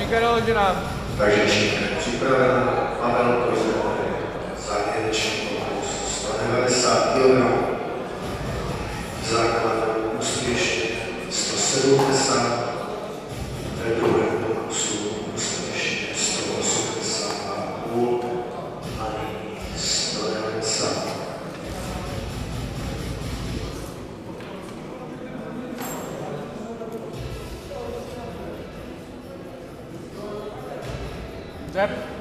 Šikana naložená. Takže šikana připravena, Pavel Kozlov, závěrečný pokus 190 kg, základu úspěšně 170, ve druhém pokusu úspěšně 180,5 a nyní 190. Rep.